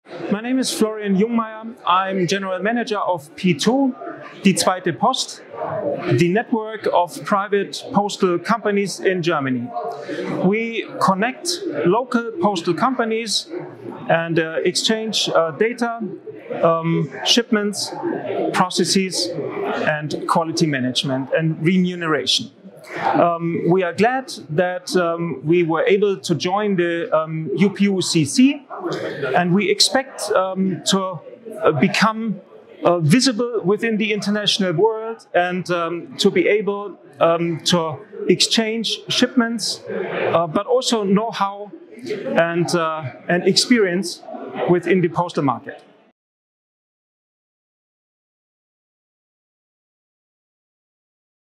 My name is Florian Jungmeier. I'm General Manager of P2, die zweite Post, the network of private postal companies in Germany. We connect local postal companies and exchange data, shipments, processes, and quality management and remuneration. We are glad that we were able to join the UPU CC, and we expect to become visible within the international world and to be able to exchange shipments, but also know-how and experience within the postal market.